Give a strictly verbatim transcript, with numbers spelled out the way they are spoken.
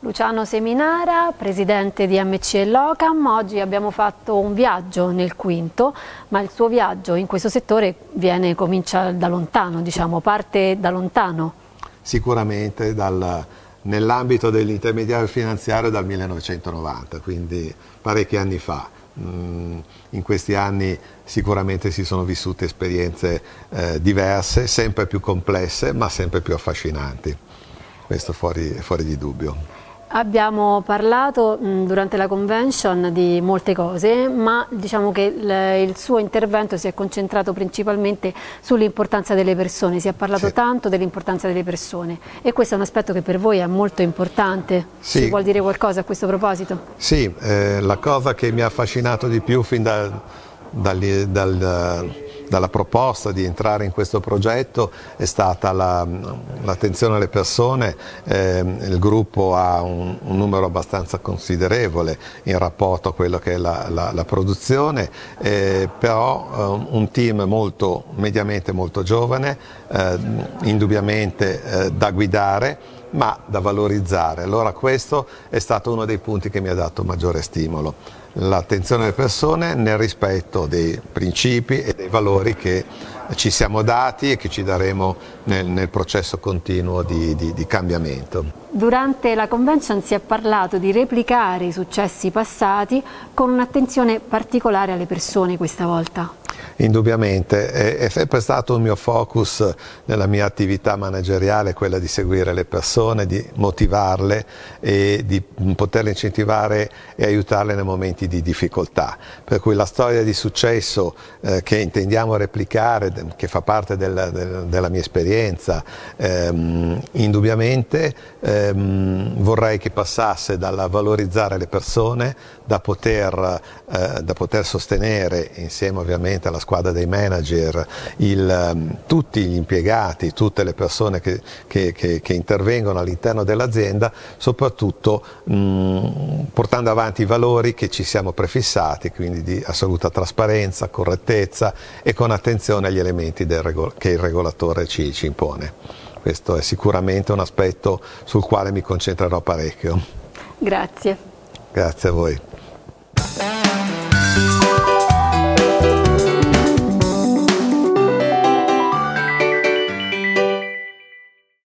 Luciano Seminara, presidente di M C E Locam. Oggi abbiamo fatto un viaggio nel Quinto, ma il suo viaggio in questo settore viene, comincia da lontano, diciamo, parte da lontano. Sicuramente dal, nell'ambito dell'intermediario finanziario dal millenovecentonovanta, quindi parecchi anni fa. In questi anni sicuramente si sono vissute esperienze eh, diverse, sempre più complesse, ma sempre più affascinanti. Questo fuori, fuori di dubbio. Abbiamo parlato mh, durante la convention di molte cose, ma diciamo che il, il suo intervento si è concentrato principalmente sull'importanza delle persone. Si è parlato sì. tanto dell'importanza delle persone e questo è un aspetto che per voi è molto importante. Sì. Ci vuol dire qualcosa a questo proposito? Sì, eh, la cosa che mi ha affascinato di più fin da, dal, dal, dalla proposta di entrare in questo progetto è stata l'attenzione la, alle persone. Eh, il gruppo ha un, un numero abbastanza considerevole in rapporto a quello che è la, la, la produzione, eh, però eh, un team molto, mediamente molto giovane, eh, indubbiamente eh, da guidare, ma da valorizzare. Allora questo è stato uno dei punti che mi ha dato maggiore stimolo, l'attenzione alle persone nel rispetto dei principi e dei valori che ci siamo dati e che ci daremo nel, nel processo continuo di, di, di cambiamento. Durante la convention si è parlato di replicare i successi passati con un'attenzione particolare alle persone questa volta. Indubbiamente, è, è sempre stato il mio focus nella mia attività manageriale, quella di seguire le persone, di motivarle e di poterle incentivare e aiutarle nei momenti di difficoltà. Per cui la storia di successo eh, che intendiamo replicare, che fa parte del, del, della mia esperienza, ehm, indubbiamente ehm, vorrei che passasse dalla valorizzare le persone, da poter, eh, da poter sostenere insieme ovviamente alla squadra dei manager, il, tutti gli impiegati, tutte le persone che, che, che, che intervengono all'interno dell'azienda, soprattutto mh, portando avanti i valori che ci siamo prefissati, quindi di assoluta trasparenza, correttezza e con attenzione agli elementi del regol- che il regolatore ci, ci impone. Questo è sicuramente un aspetto sul quale mi concentrerò parecchio. Grazie. Grazie a voi.